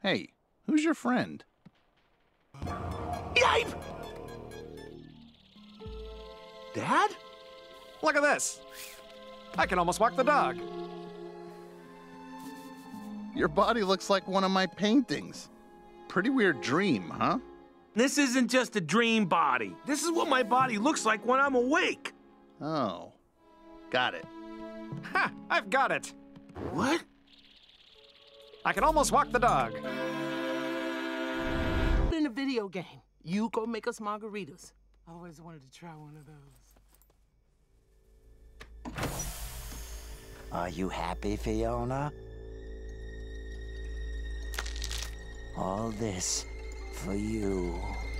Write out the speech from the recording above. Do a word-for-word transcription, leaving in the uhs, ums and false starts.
Hey, who's your friend? Yipe! Dad? Look at this. I can almost walk the dog. Your body looks like one of my paintings. Pretty weird dream, huh? This isn't just a dream body. This is what my body looks like when I'm awake. Oh, got it. Ha! I've got it. What? I can almost walk the dog. In a video game, you go make us margaritas. I always wanted to try one of those. Are you happy, Fiona? All this for you.